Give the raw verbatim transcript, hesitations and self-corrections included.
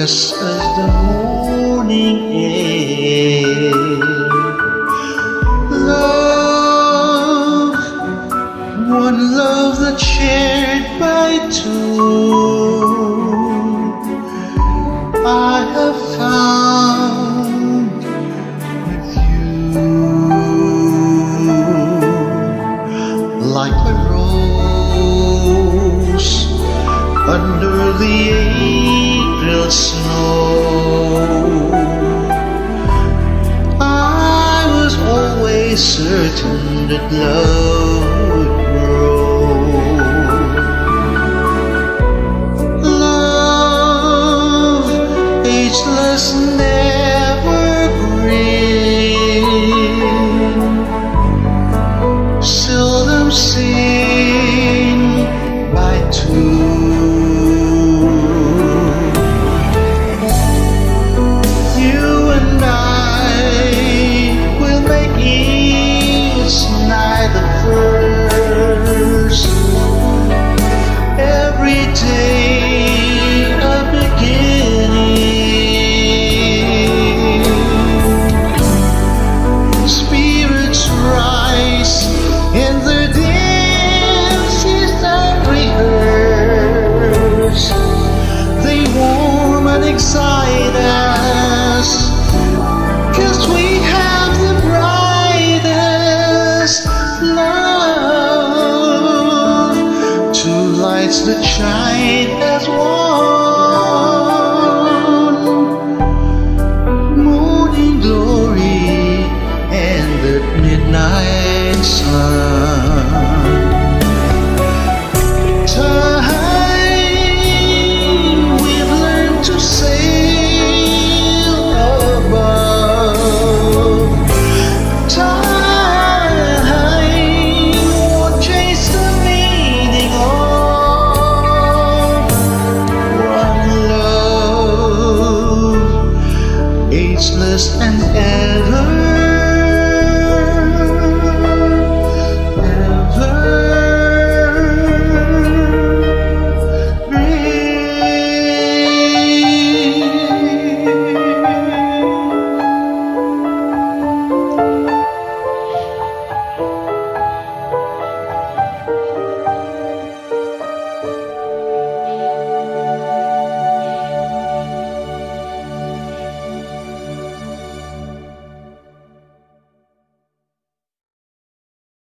fresh as the morning air. Love, one love that's shared by two, I have found with you. Like a rose under the April snow, I was always certain that love would grow. Love, ageless and evergreen, seldom seen by two. Excite us, 'cause we have the brightest love, two lights that shine